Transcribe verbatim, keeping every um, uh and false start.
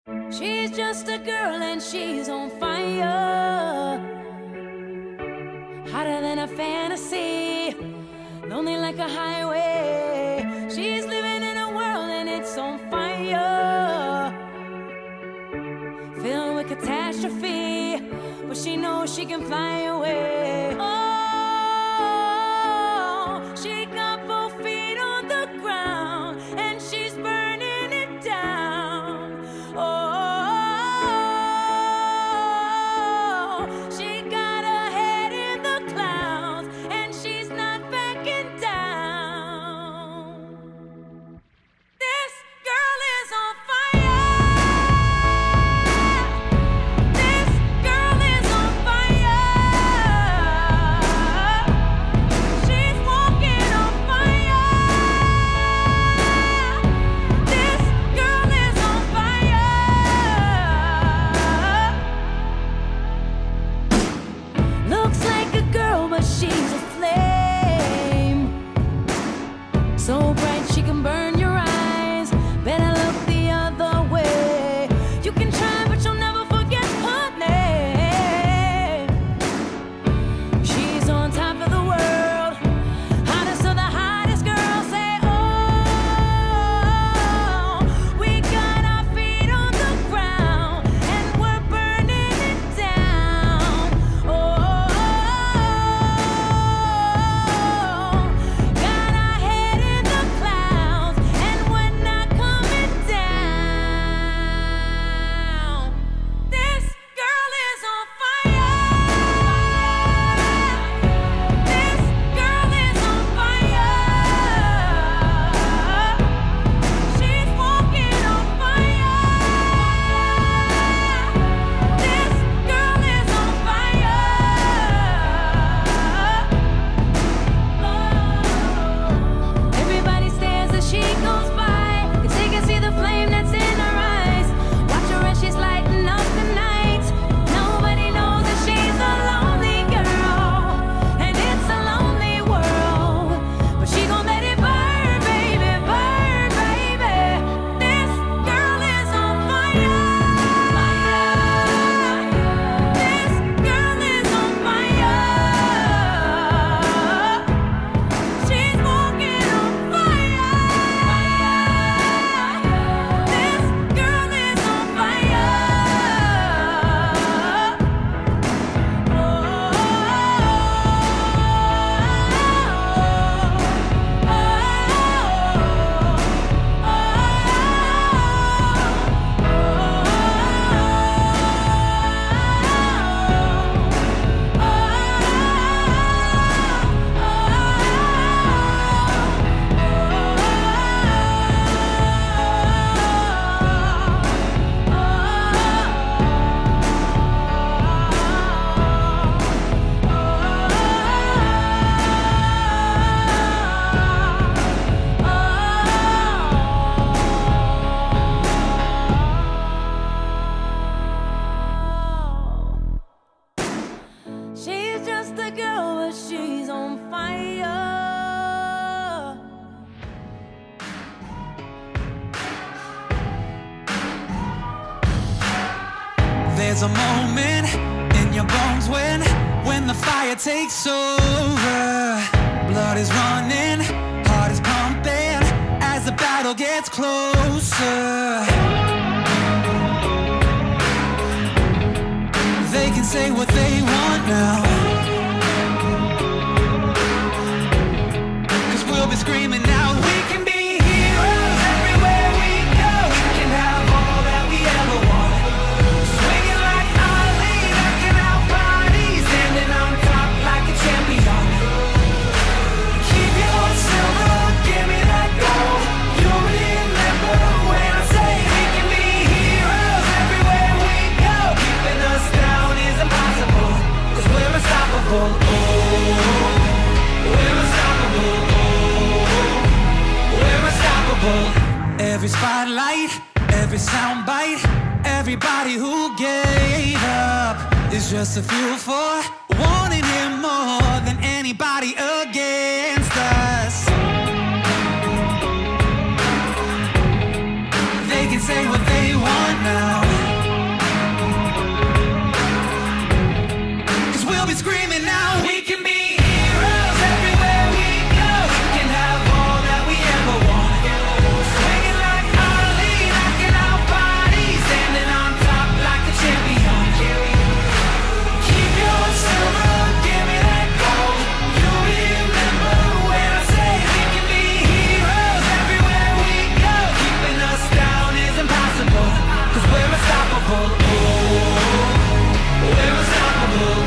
She's just a girl and she's on fire, hotter than a fantasy, lonely like a highway. She's living in a world and it's on fire, filled with catastrophe, but she knows she can fly away. Oh, she got both feet on the ground and she's burning it down. Oh, she got her head in the clouds and she's not backing down. This girl is on fire. This girl is on fire. She's walking on fire. This girl is on fire. Looks like a girl, but she's a flame, so bright she can burn your eyes. Better look the other way. You can try, but you'll never forget her name. She's on top of the world, hottest of the hottest girls. Say, oh, we got our feet on the ground and we're burning it down. Oh, got our head in the clouds and we're not coming down. This girl is on fire. This girl is on fire. She's walking on fire. This girl is on fire. Everybody stares as she goes by, 'cause they can see the flame that's in her eyes. Watch her as she's lighting up the night. Nobody knows that she's a lonely girl, and it's a lonely world. But she gon' let it burn, baby, burn, baby. This girl is on fire. This girl is on fire. She's walking on fire. This girl is on fire. She's just a girl, but she's on fire. There's a moment in your bones when, when the fire takes over. Blood is running, heart is pumping as the battle gets closer. They can say what they want now, 'cause we'll be screaming out. We can be heroes everywhere we go. We can have all that we ever want. Swinging like Ali, knocking out bodies, standing on top like a champion. Keep your silver, give me that gold. You'll remember when I say we can be heroes everywhere we go. Keeping us down is impossible, 'cause we're unstoppable. Oh, we're unstoppable. Oh, we're unstoppable. Every spotlight, every soundbite, everybody who gave up is just a fuel for wanting him more than anybody against us. They can say what they want now. 'cause we're unstoppable. Oh, we're unstoppable.